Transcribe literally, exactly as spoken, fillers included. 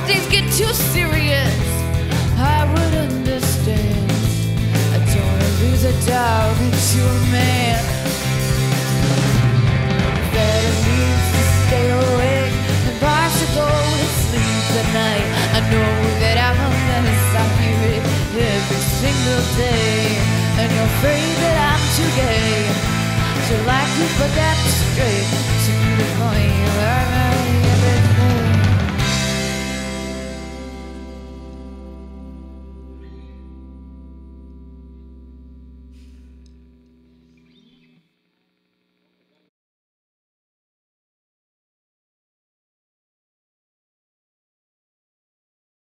days get too serious, I would understand. I don't wanna lose a dog into a man. Better needs to stay awake and bicycle to sleep at night. I know that I'm a mess, I hear it every single day. And you're afraid that I'm too gay to like you, but that's straight to the point where